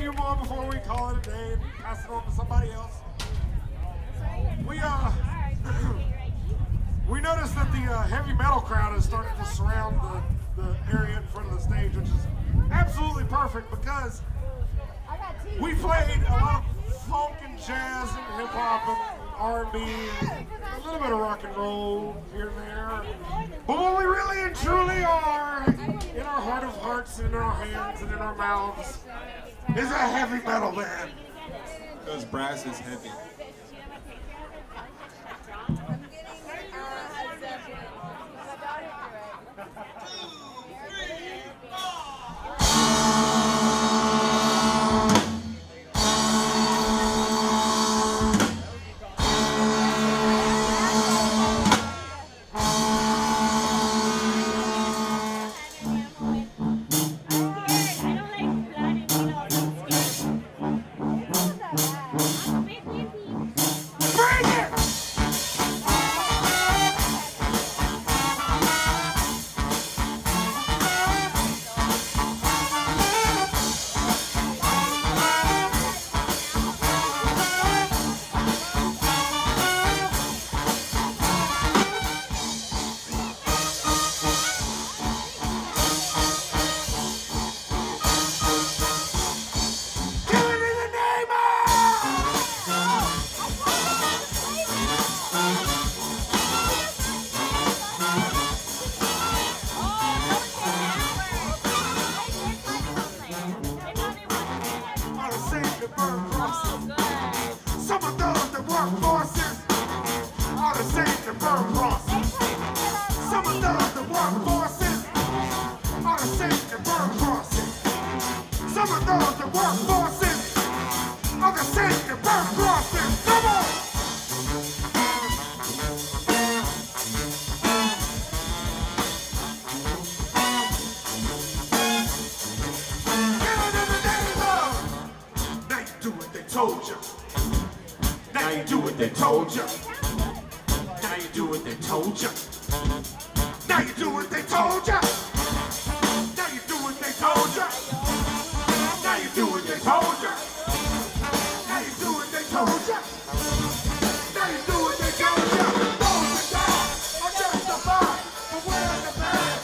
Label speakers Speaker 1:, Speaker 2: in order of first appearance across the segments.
Speaker 1: few more before we call it a day and pass it on to somebody else. We we noticed that the heavy metal crowd is starting to surround the area in front of the stage, which is absolutely perfect because we played a lot of funk and jazz and hip hop and R&B, a little bit of rock and roll here and there. But what we really and truly are, in our heart of hearts, in our hands, and in our mouths, is a heavy metal band.
Speaker 2: Because brass is heavy.
Speaker 1: Told you. Now you do what they told you. Now you do what they told you. Now you do what they told you. Now you do what they told you. Now you do what they told you. Now you do what they told you. Now you do what they told you. Those that die are justified for wearing the bad.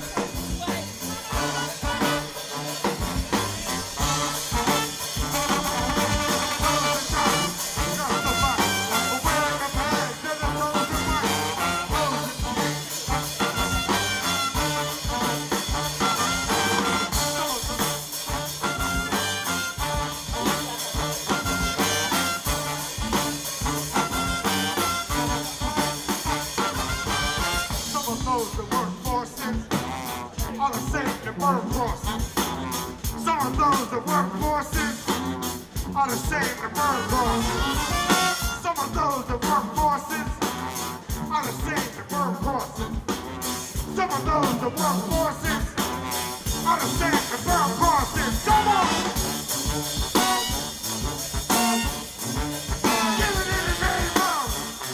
Speaker 1: Are the same that burn crosses. Some of those that work forces are the same that burn crosses. Some of those that work forces are the same that burn crosses. Come on! Give it in the name of.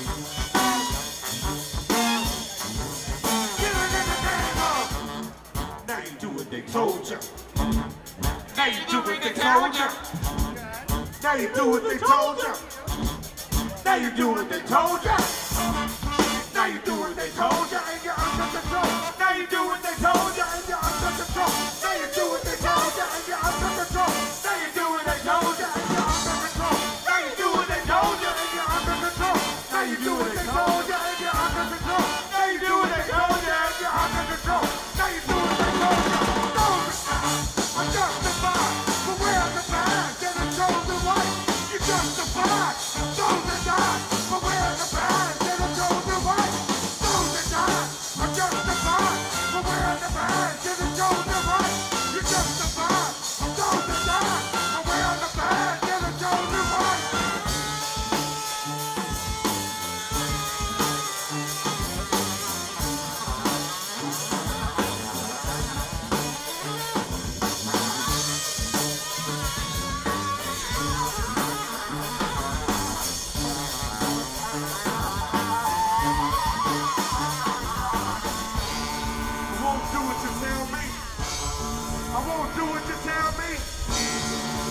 Speaker 1: Give it in the name of. Now you do what they told you. Now you do what they told you. Now you do what they told you. Now you do what they told you. Now you do what they told you and you're under control. Now you do what they told you and you're under control. Now you do what they told you and you're under control. Now you do what they told you and you're under control. Now you do what they told you and you're under control. Now you do what they told you and you're under control. Now you do what they told you and you're under control. Now you do what they told you. Those are justified for wearing the badge and the chosen white. You justified those that died for wearing the badge and the chosen white. Those that died are justified for wearing the badge and the chosen white. You justified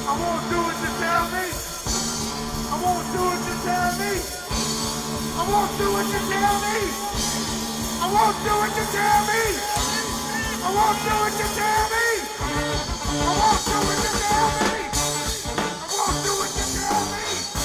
Speaker 1: I won't do what you tell me. I won't do what you tell me. I won't do what you tell me. I won't do what you tell me. I won't do what you tell me. I won't do what you tell me. I won't do what you tell me.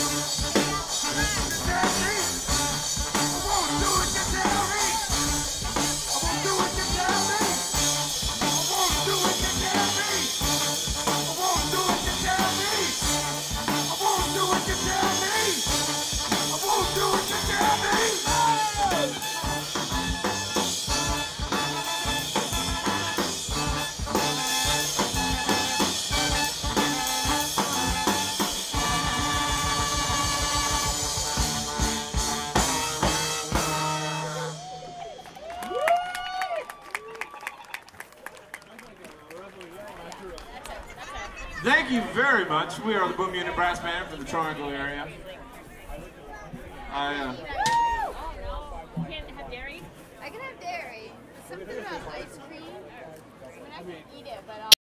Speaker 1: Tell me. I won't do what you tell me. I won't do what you tell me. I won't do what you tell me. I won't do what you tell me. I won't do what you tell me. I won't do what you tell me. Thank you very much. We are the Boom Unit Brass Band from the Triangle area.
Speaker 3: You can't have dairy? I can have dairy. Something about ice cream. I mean, I can eat it, but